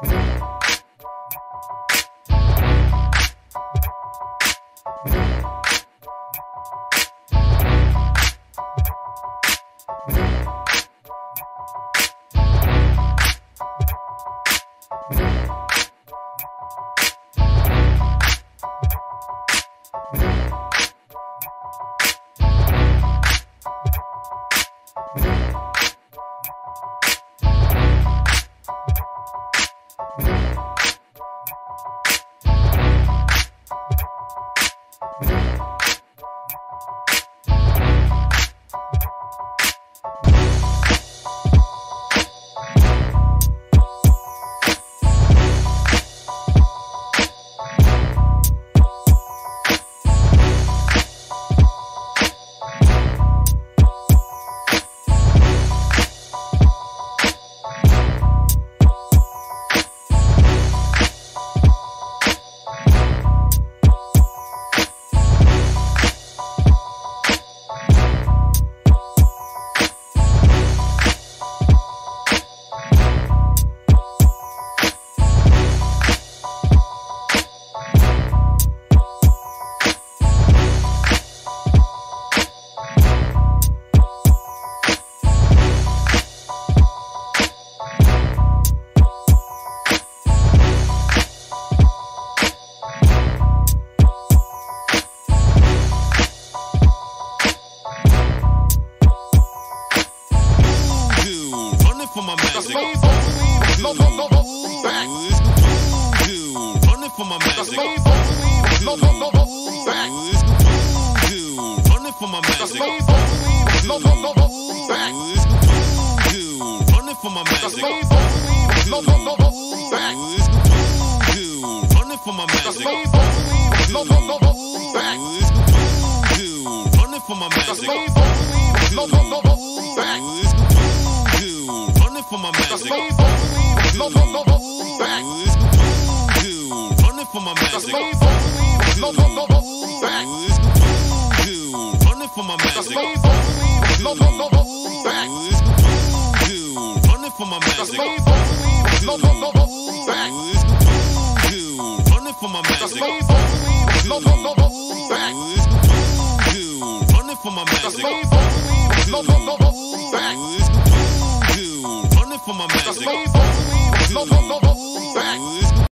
for my magic. Voodoo, running for my magic. Voodoo, running for my magic. Voodoo, running for my magic. Voodoo, running for my magic. Voodoo, running for my magic. Running for my magic. Running for my magic. Running for my magic. Running for my magic. Running for my magic. Running for my magic. Running for my magic.